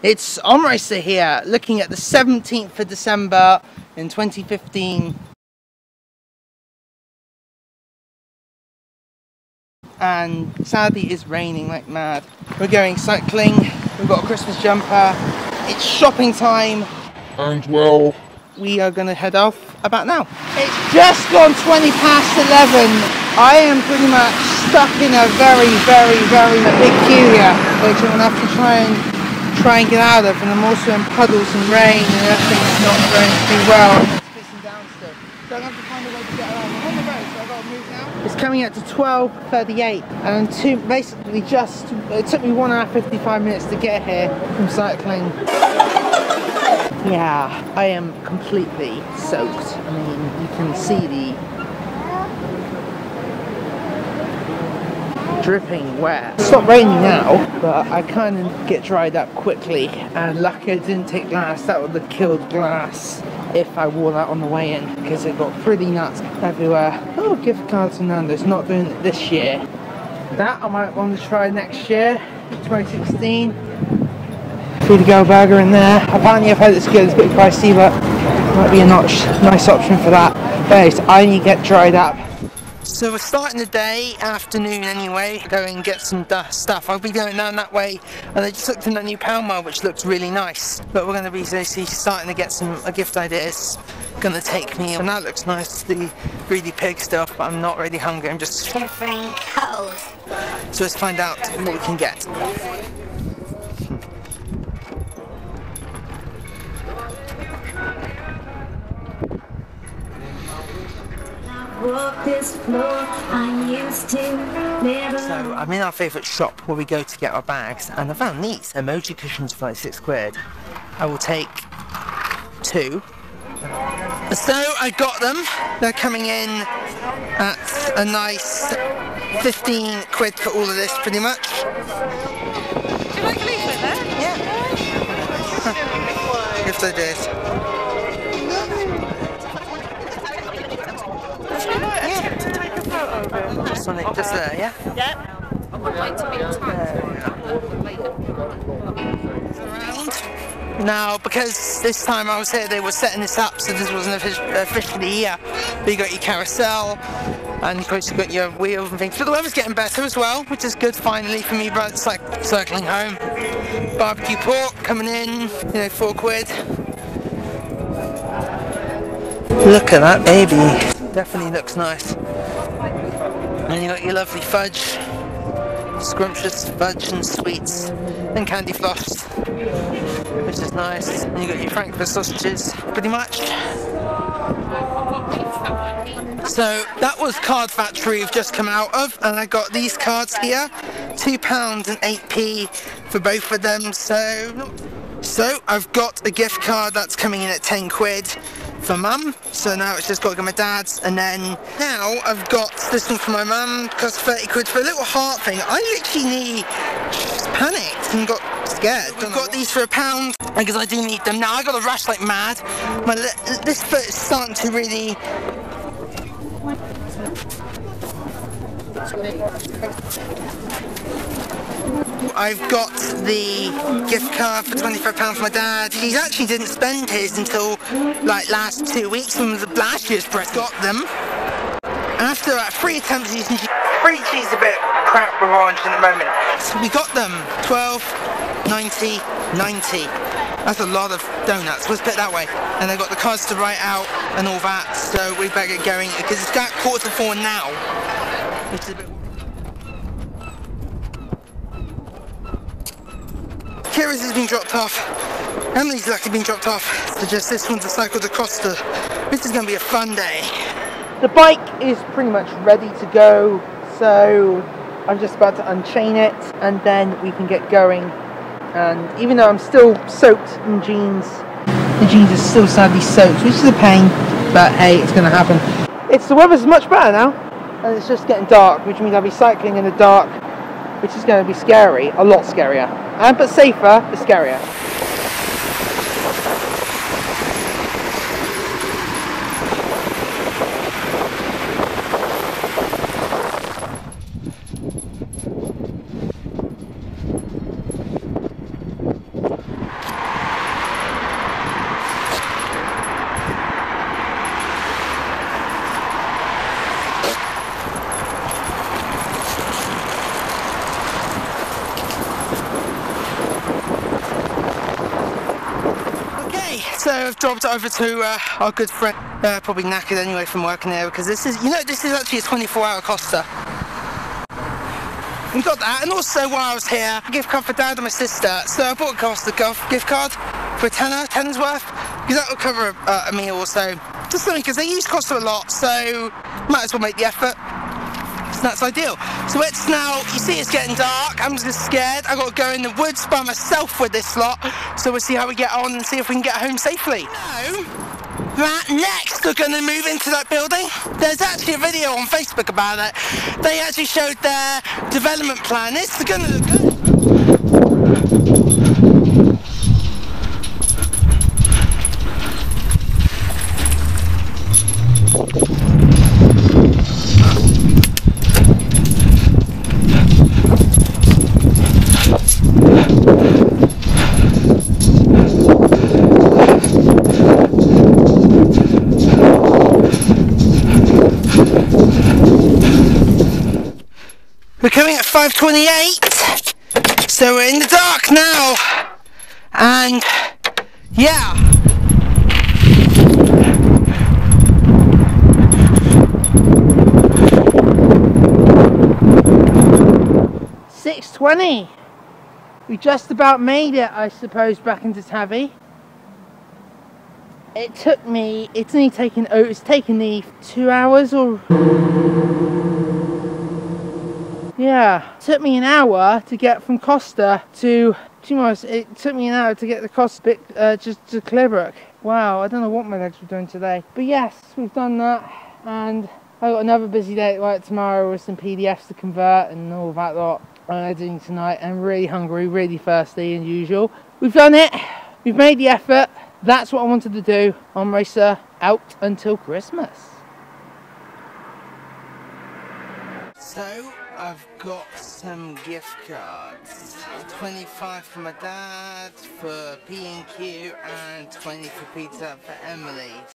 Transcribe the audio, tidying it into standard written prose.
It's Armracer here, looking at the 17th of December in 2015. And sadly it's raining like mad. We're going cycling, we've got a Christmas jumper, it's shopping time. And well, we are going to head off about now. It's just gone 20 past 11. I am pretty much stuck in a very big queue here, which I'm going to have to try and get out of, and I'm also in puddles and rain and everything's not going too well. It's pissing down still. So I'm going to have to find a way to get around. I'm on the road, so I've got to move now. It's coming out to 12:38 and basically it took me 1 hour 55 minutes to get here from cycling. Yeah, I am completely soaked. I mean, you can see the dripping wet. It's not raining now, but I kind of get dried up quickly, and lucky I didn't take glass. That would have killed glass if I wore that on the way in, because it got pretty nuts everywhere. Oh, gift cards to Nando's, not doing it this year. That I might want to try next year, 2016. Food-to-go burger in there. Apparently I've heard it's good, it's a bit pricey, but might be a nice option for that. Anyways, I need to get dried up. So we're starting the day, afternoon anyway, go and get some stuff. I'll be going down that way, and I just looked in that new Pound Mall, which looks really nice. But we're going to be starting to get some gift ideas. Going to take me, and that looks nice, the Greedy Pig stuff, but I'm not really hungry, I'm just shivering cold. So let's find out what we can get. Walk this floor, I used to live. So I'm in our favourite shop where we go to get our bags, and I found these emoji cushions for like £6. I will take 2. So I got them. They're coming in at a nice £15 for all of this, pretty much. Do you like a leaflet there? Yeah. Gift ideas. Just there, yeah? Yep. I would like to be Around. Now, because this time I was here, they were setting this up, so this wasn't officially here. But you got your carousel, and of course you got your wheels and things. But the weather's getting better as well, which is good finally for me, but it's like circling home. Barbecue pork coming in, £4. Look at that baby. Definitely looks nice. And you got your lovely fudge, scrumptious fudge and sweets, and candy floss, which is nice. And you got your Frankfurt sausages, pretty much. So that was Card Factory we've just come out of, and I got these cards here, £2 and 8p for both of them. So I've got a gift card that's coming in at £10 for Mum, so now it's just got to go to my dad's, and then now I've got this one for my Mum, cost £30 for a little heart thing. I literally just panicked and got scared. I've got these for £1 because I do need them. Now I got a rash like mad. This foot is starting to really... I've got the gift card for £25 for my dad. He actually didn't spend his until like last 2 weeks from the last year's breast. Got them. After 3 attempts using free cheese, a bit crap with orange in the moment. So we got them. 12, 90, 90. That's a lot of donuts. Let's put it that way. And I got the cards to write out and all that. So we better get going because it's got 4:45 now. Which is a bit... Kira's has been dropped off. Emily's luckily been dropped off. So just this one's a cycle to Costa. This is going to be a fun day. The bike is pretty much ready to go. So I'm just about to unchain it and then we can get going. And even though I'm still soaked in jeans, the jeans are still sadly soaked, which is a pain. But hey, it's going to happen. The weather's much better now. And it's just getting dark, which means I'll be cycling in the dark, which is going to be scary, a lot scarier. But safer, but scarier. So I've dropped over to our good friend, probably knackered anyway from working there, because this is, you know, this is actually a 24-hour Costa. We got that, and also while I was here, a gift card for Dad and my sister. So I bought a Costa gift card for tenner's worth, because that will cover a meal or so. Just something, because they use Costa a lot, so might as well make the effort. So that's ideal. So it's now, you see it's getting dark, I'm just scared. I've got to go in the woods by myself with this lot, so we'll see how we get on and see if we can get home safely. No, that next we're going to move into that building. There's actually a video on Facebook about it. They actually showed their development plan. It's going to look good. We're coming at 5:28, so we're in the dark now, and yeah. $6.20. We just about made it, I suppose, back into Tavi. It took me, it's taken me 2 hours or... Yeah, it took me an hour to get from Costa to Timos. It took me an hour to get the Costa bit just to Clearbrook. Wow, I don't know what my legs were doing today. But yes, we've done that, and I've got another busy day at work tomorrow with some PDFs to convert and all that lot. I'm editing tonight. I'm really hungry, really thirsty as usual. We've done it. We've made the effort. That's what I wanted to do on Racer out until Christmas. So I've got some gift cards. 25 for my dad, for P&Q, and 20 for Peter, for Emily.